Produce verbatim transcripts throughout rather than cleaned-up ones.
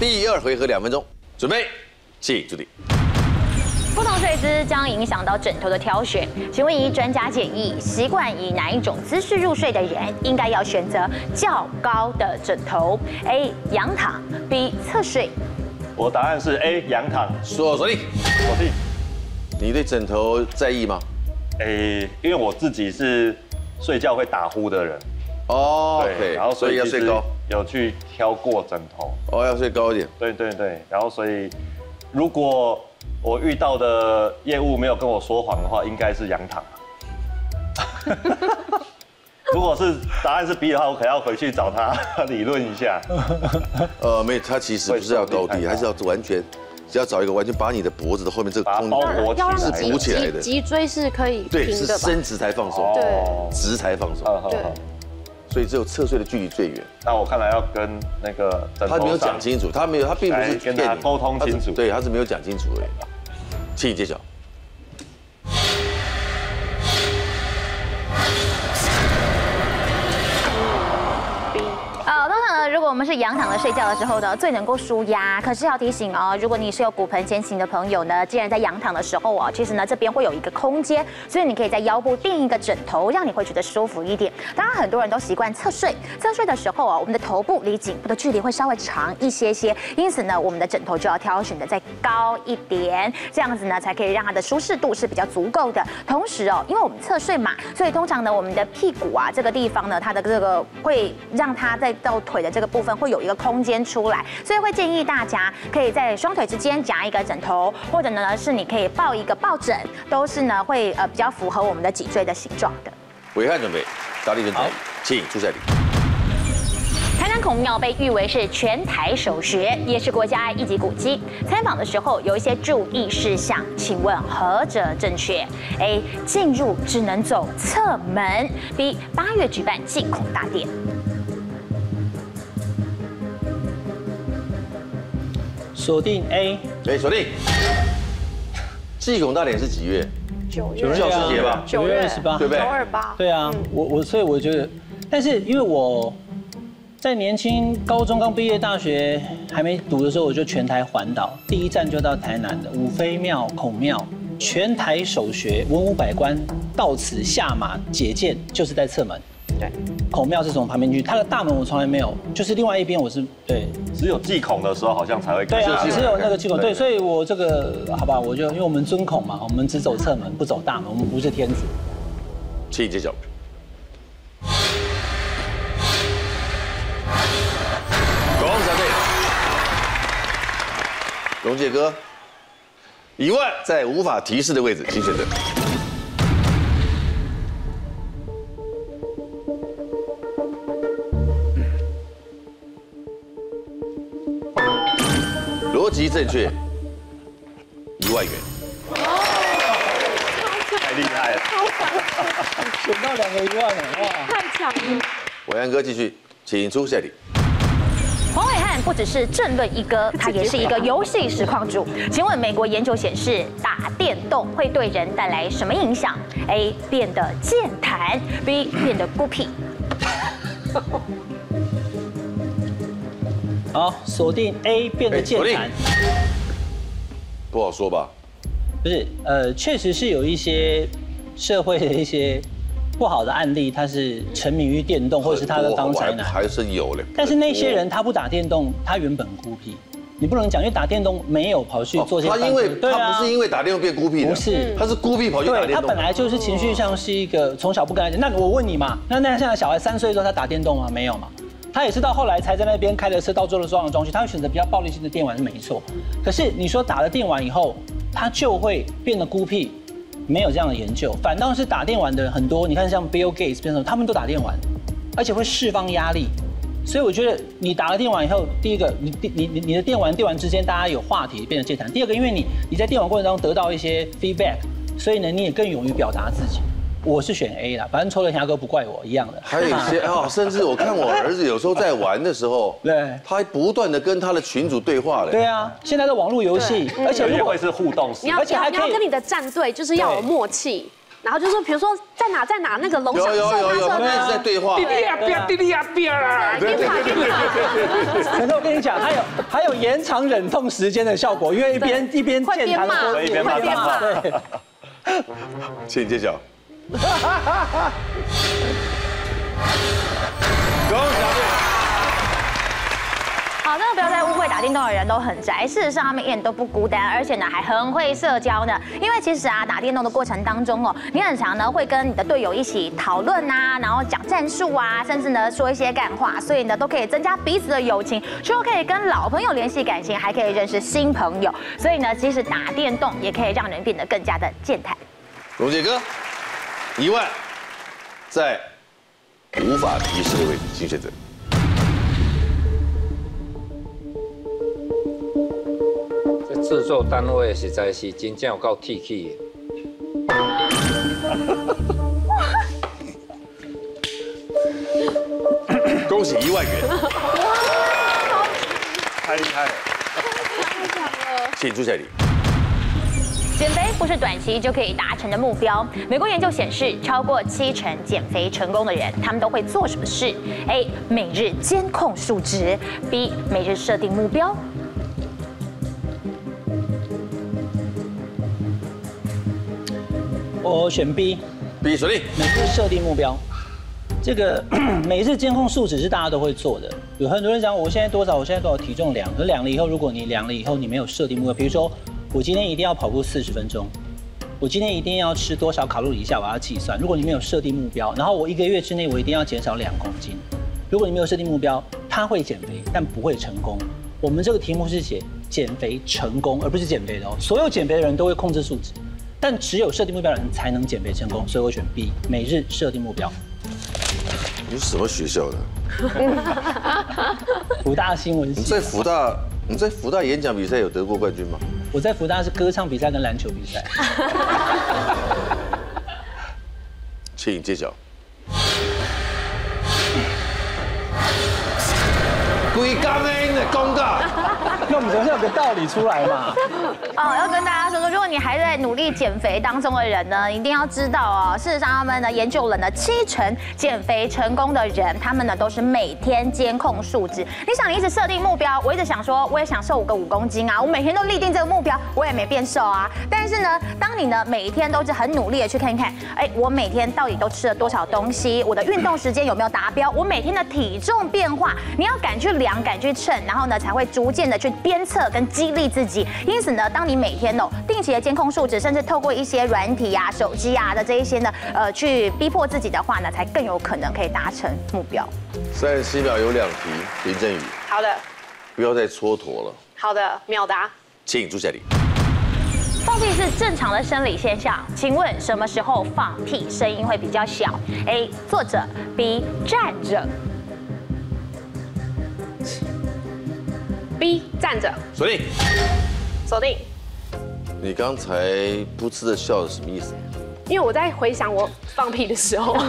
第二回合两分钟，准备，请助理。 不同睡姿将影响到枕头的挑选，请问依专家建议，习惯以哪一种姿势入睡的人，应该要选择较高的枕头 ？A. 仰躺 ，B. 侧睡。 我答案是 A. 仰躺。 锁锁定， 锁定。 你对枕头在意吗？ 诶，因为我自己是睡觉会打呼的人。 哦， 对，然后所以要睡高， 有去挑过枕头。 哦，要睡高一点。 对对对，然后所以如果我遇到的业务没有跟我说谎的话，应该是仰躺。如果是答案是 B 的话，我可要回去找他理论一下。 呃，没有，他其实不是要高低，还是要完全，只要找一个完全把你的脖子的后面这个空间是补起来的， 脊椎是可以对，是伸直才放松， 对， 直才放松， 对。 所以只有侧睡的距离最远。 那我看来要跟那个他没有讲清楚，他没有，他并不是跟他沟通清楚， 对，他是没有讲清楚而已。请揭晓。 呃，通常呢，如果我们是仰躺的睡觉的时候呢，最能够舒压。可是要提醒哦，如果你是有骨盆前倾的朋友呢，既然在仰躺的时候哦，其实呢这边会有一个空间，所以你可以在腰部垫一个枕头，让你会觉得舒服一点。当然，很多人都习惯侧睡，侧睡的时候啊，我们的头部离颈部的距离会稍微长一些些，因此呢，我们的枕头就要挑选的再高一点，这样子呢才可以让它的舒适度是比较足够的。同时哦，因为我们侧睡嘛，所以通常呢，我们的屁股啊这个地方呢，它的这个会让它在到腿的这个部分会有一个空间出来，所以会建议大家可以在双腿之间夹一个枕头，或者呢是你可以抱一个抱枕，都是呢会呃比较符合我们的脊椎的形状的。 暐瀚准备，大力准备，请出赛礼。 台南孔庙被誉为是全台首学，也是国家一级古迹。参访的时候有一些注意事项，请问何者正确 ？A. 进入只能走侧门 ；B. 八月举办祭孔大典。 锁定 A， 哎，锁定。祭孔大典是几月？ 九月。 教师节吧？ 九月二十八， 对不对？ 九二八。 对啊，我我所以我觉得，但是因为我在年轻高中刚毕业，大学还没读的时候，我就全台环岛，第一站就到台南的五妃庙、孔庙，全台首学，文武百官到此下马解剑，就是在侧门。 对， 孔庙是从旁边去，它的大门我从来没有，就是另外一边我是对， 只有祭孔的时候好像才会。 对啊，只有那个祭孔，对，所以我这个好吧，我就因为我们尊孔嘛，我们只走侧门不走大门，我们不是天子。 请揭晓。恭喜答对。荣介哥，一万在无法提示的位置，请选择。逻辑正确，一万元。 太厉害了， 选到两个一万了，哇！ 太强了。 暐瀚哥继续，请出下题。 黄暐瀚不只是政论一哥，他也是一个游戏实况主。请问美国研究显示，打电动会对人带来什么影响 ？A. 变得健谈 ，B. 变得孤僻。 好，锁定 A 变得健谈。 不好说吧？ 不是，呃，确实是有一些社会的一些不好的案例，他是沉迷于电动，或者是他的当宅男， 还是有嘞。 但是那些人他不打电动，他原本孤僻，你不能讲，因为打电动没有跑去做些。 他因为他不是因为打电动变孤僻的， 不是， 他是孤僻跑去打电动。 他本来就是情绪上是一个从小不跟他讲。那我问你嘛，那那现在小孩三岁之后他打电动吗？没有嘛。他也是到后来才在那边开了车，到做了装潢装修，他会选择比较暴力性的电玩是没错。可是你说打了电玩以后，他就会变得孤僻，没有这样的研究。反倒是打电玩的人很多，你看像 Bill Gates 他们都打电玩，而且会释放压力。所以我觉得你打了电玩以后，第一个你你你你的电玩电玩之间大家有话题变得健谈。第二个，因为你你在电玩过程当中得到一些 feedback， 所以呢你也更勇于表达自己。我是选 A 啦，反正抽了牙哥不怪我一样的。 还有一些哦，甚至我看我儿子有时候在玩的时候， 对， 他还不断的跟他的群主对话嘞。 对啊，现在的网络游戏，而且也会是互动式， 你要而且还可以跟你的战队就是要有默契。 然后就说，比如说在哪在哪那个楼上有有有有，他们一直在呢？ 对话。 弟弟呀，不要弟弟呀，不要啦！ 边爬边爬。 可是我跟你讲，还有还有延长忍痛时间的效果，因为一边一边健谈的可以边骂边骂。 对， 请揭晓。恭喜答对。 好，真的不要再误会打电动的人都很宅，事实上他们一点都不孤单，而且呢还很会社交呢。因为其实啊，打电动的过程当中哦，你很常呢会跟你的队友一起讨论啊，然后讲战术啊，甚至呢说一些干话，所以呢都可以增加彼此的友情，除了可以跟老朋友联系感情，还可以认识新朋友。所以呢，其实打电动也可以让人变得更加的健谈。 荣杰哥，一万，在无法提示的位置，请选择。 制作单位实在是真正有够铁气的。 恭喜一万元！ 太厉害了！ 请朱彩礼。 减肥不是短期就可以达成的目标。美国研究显示，超过七成减肥成功的人，他们都会做什么事 ？A. 每日监控数值 ；B. 每日设定目标。 我选 B， B 锁定。 每日设定目标。这个每日监控数值是大家都会做的。有很多人讲我现在多少，我现在多少体重量，可量了以后，如果你量了以后你没有设定目标，比如说我今天一定要跑步四十分钟，我今天一定要吃多少卡路里以下，我要计算。如果你没有设定目标，然后我一个月之内我一定要减少两公斤，如果你没有设定目标，他会减肥，但不会成功。我们这个题目是写减肥成功，而不是减肥的哦。所有减肥的人都会控制数值。但只有设定目标的人才能减肥成功，所以我选 B， 每日设定目标。 你是什么学校的？ 福大新闻系。 你在福大，你在福大演讲比赛有得过冠军吗？ 我在福大是歌唱比赛跟篮球比赛。 请揭晓。规刚的你的公告。 那我们总是有个道理出来嘛。 哦，要跟大家说说，如果你还在努力减肥当中的人呢，一定要知道哦，事实上他们呢研究了呢，七成减肥成功的人，他们呢都是每天监控数值。你想，你一直设定目标，我一直想说，我也想瘦个五公斤啊，我每天都立定这个目标，我也没变瘦啊。但是呢，当你呢每一天都是很努力的去看看，哎，我每天到底都吃了多少东西，我的运动时间有没有达标，我每天的体重变化，你要敢去量，敢去称，然后呢才会逐渐的去鞭策跟激励自己。因此呢，当你每天哦定期的监控数值，甚至透过一些软体啊、手机啊的这一些呢，呃，去逼迫自己的话呢，才更有可能可以达成目标。 三十七秒有两题，林振宇， 好的， 不要再蹉跎了。 好的，秒答。 请朱夏丽。 放屁是正常的生理现象，请问什么时候放屁声音会比较小 ？A. 坐着 ，B. 站着。 B 站着。 锁定。 锁定。 你刚才噗嗤的笑是什么意思？ 因为我在回想我放屁的时候。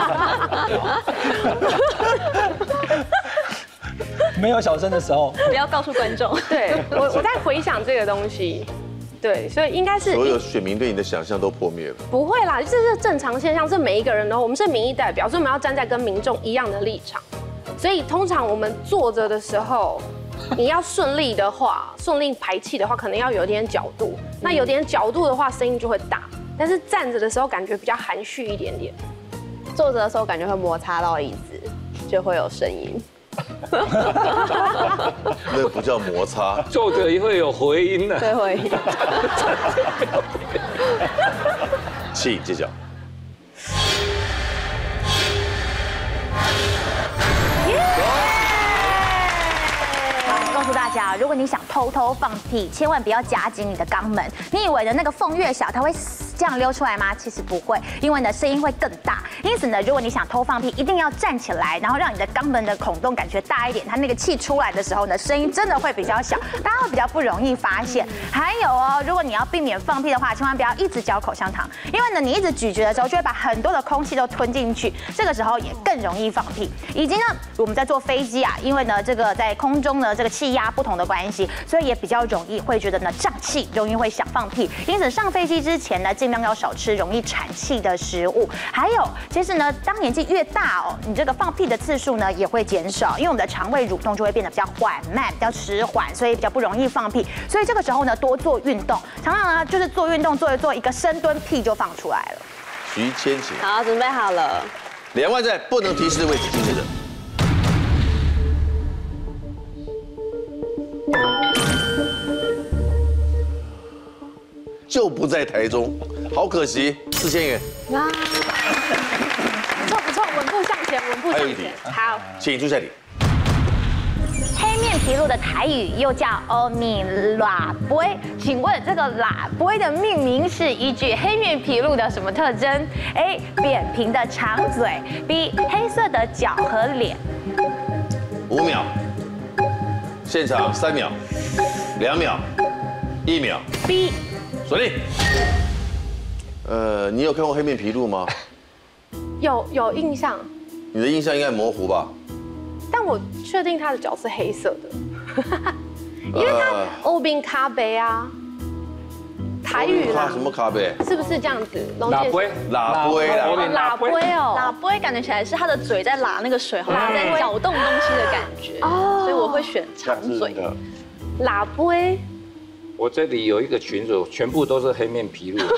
没有小声的时候， 不要告诉观众。对我，我在回想这个东西。对，所以应该是所有选民对你的想象都破灭了。 不会啦，这是正常现象，是每一个人的。我们是民意代表，所以我们要站在跟民众一样的立场。所以通常我们坐着的时候，你要顺利的话，顺利排气的话，可能要有点角度。那有点角度的话，声音就会大。但是站着的时候，感觉比较含蓄一点点。 坐着的时候，感觉会摩擦到椅子，就会有声音。 那不叫摩擦， 坐着也会有回音的。 对，回音。 请揭晓。 告诉大家，如果你想偷偷放屁，千万不要夹紧你的肛门。你以为的那个缝越小，它会这样溜出来吗？其实不会，因为呢声音会更大。因此呢，如果你想偷放屁，一定要站起来，然后让你的肛门的孔洞感觉大一点，它那个气出来的时候呢，声音真的会比较小，大家会比较不容易发现。还有哦，如果你要避免放屁的话，千万不要一直嚼口香糖，因为呢你一直咀嚼的时候，就会把很多的空气都吞进去，这个时候也更容易放屁。以及呢，我们在坐飞机啊，因为呢这个在空中呢这个气压不同的关系，所以也比较容易会觉得呢胀气，容易会想放屁。因此上飞机之前呢，尽量要少吃容易产气的食物。还有，其实呢，当年纪越大哦，你这个放屁的次数呢也会减少，因为我们的肠胃蠕动就会变得比较缓慢、比较迟缓，所以比较不容易放屁。所以这个时候呢，多做运动，常常呢就是做运动做一做，一个深蹲屁就放出来了。 徐千晴， 好，准备好了。 两万在不能提示的位置，金选者。就不在台中，好可惜，四千元。 啊，不错不错，稳步向前，稳步向还有一题前。好， 请出下题。 黑面琵鹭的台语又叫欧米拉杯，请问这个拉杯的命名是依据黑面琵鹭的什么特征 ？A. 扁平的长嘴 ，B. 黑色的脚和脸。 五秒，现场三秒，两秒，一秒。 B. 锁定。呃，你有看过黑面琵鹭吗？ 有有印象， 你的印象应该模糊吧？ 但我确定它的脚是黑色的，因为它呃欧宾咖啡啊，台语啦咖，什么咖啡？ 是不是这样子？龙介哪杯？ 拉杯啦。 拉杯哦， 拉杯感觉起来是他的嘴在拉那个水，好像在搅动东西的感觉，所以我会选长嘴。 拉杯。 我这里有一个群组，全部都是黑面琵鹭。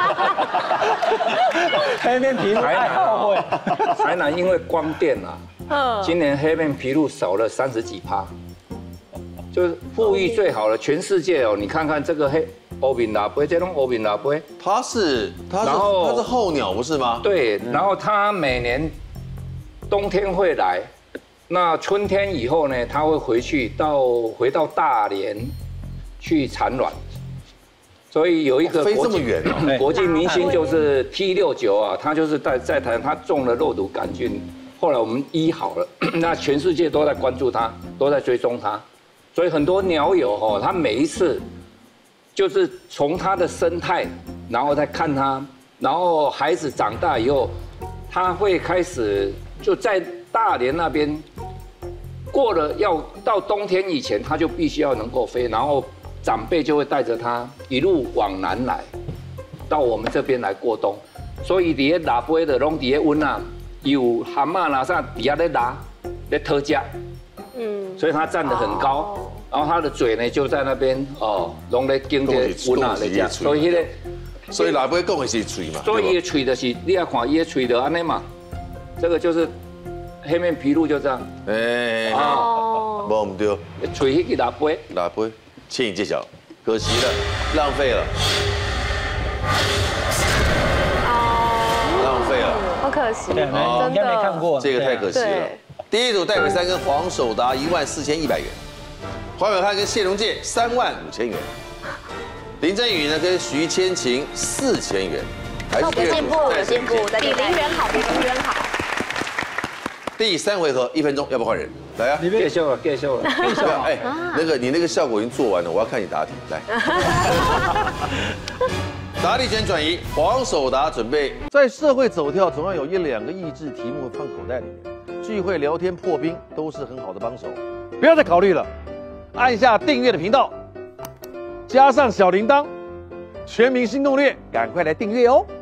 黑面琵鹭爱好会。 台南因为光电啊，今年黑面琵鹭少了三十几趴，就是富裕最好了，全世界哦，你看看这个黑欧宾拉杯，这种欧宾拉杯， 它是它是然后它是候鸟不是吗？ 对，然后它每年冬天会来，那春天以后呢，它会回去到回到大连。去产卵，所以有一个飞国际这么远哦国际明星就是 T 六九啊，他就是在在台他中了肉毒杆菌，后来我们医好了，那全世界都在关注他，都在追踪他，所以很多鸟友哦，他每一次就是从他的生态，然后再看他，然后孩子长大以后，他会开始就在大连那边。过了要到冬天以前，他就必须要能够飞，然后长辈就会带着他一路往南来，到我们这边来过冬。所以底下拉杯的拢底下温啊，有蛤蟆啦啥底下在拉，在讨价，嗯，所以它站得很高，然后它的嘴呢就在那边哦，拢在经着温啊在吃，所以迄个， 所以拉杯讲的是嘴嘛。 所以伊的嘴就是你要看伊的嘴的安尼嘛，这个就是黑面琵鹭就这样， 哎， 哦， 无唔对， 嘴迄个拉杯。 拉杯，请揭晓，可惜了，浪费了，浪费了， 好可惜， 对， 哦应该没看过。 这个太可惜了对。 第一组戴伟山跟黄守达一万四千一百元，黄伟汉跟谢龙介三万五千元，林真宇呢跟徐千晴四千元，还是有进步，有进步，在比零元好，比零元好。 第三回合一分钟，要不要换人？来啊！ 介绍了，介绍了。 不要哎，那个你那个效果已经做完了，我要看你答题。来，答题权转移，黄守达准备。在社会走跳，总要有一两个益智题目放口袋里面，聚会聊天破冰都是很好的帮手。不要再考虑了，按下订阅的频道，加上小铃铛，全民新攻略，赶快来订阅哦。